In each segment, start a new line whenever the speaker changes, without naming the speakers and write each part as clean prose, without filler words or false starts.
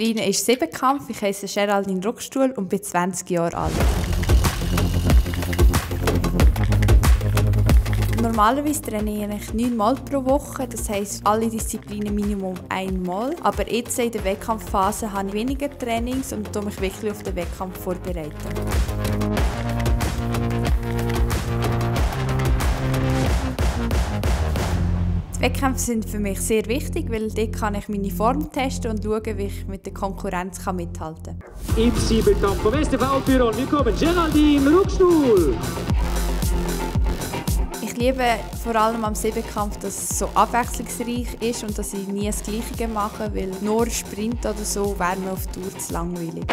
Disziplin ist Siebenkampf. Ich heiße Geraldine Ruckstuhl und bin 20 Jahre alt. Normalerweise trainiere ich 9 Mal pro Woche, das heisst alle Disziplinen Minimum einmal. Aber jetzt in der Wettkampfphase habe ich weniger Trainings und mich wirklich auf den Wettkampf vorbereiten. Die Wettkämpfe sind für mich sehr wichtig, weil dort kann ich meine Form testen und schauen, wie ich mit der Konkurrenz mithalten kann.
Im Siebenkampf vom STV Büron, willkommen Geraldine Ruckstuhl.
Ich liebe vor allem am Siebenkampf, dass es so abwechslungsreich ist und dass ich nie das Gleiche mache, weil nur Sprint oder so wäre mir auf Dauer zu langweilig.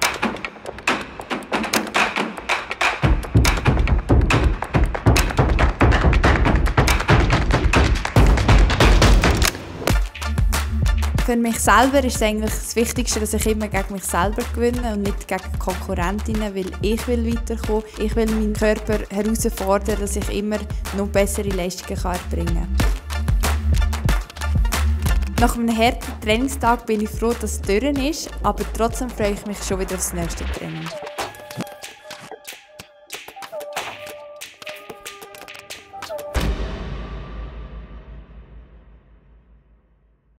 Für mich selber ist es eigentlich das Wichtigste, dass ich immer gegen mich selber gewinne und nicht gegen Konkurrentinnen, weil ich will weiterkommen. Ich will meinen Körper herausfordern, dass ich immer noch bessere Leistungen erbringen kann. Nach einem harten Trainingstag bin ich froh, dass es durch ist, aber trotzdem freue ich mich schon wieder aufs nächste Training.